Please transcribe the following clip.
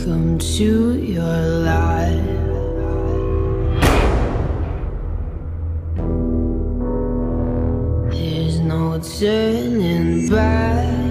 Welcome to your life. There's no turning back.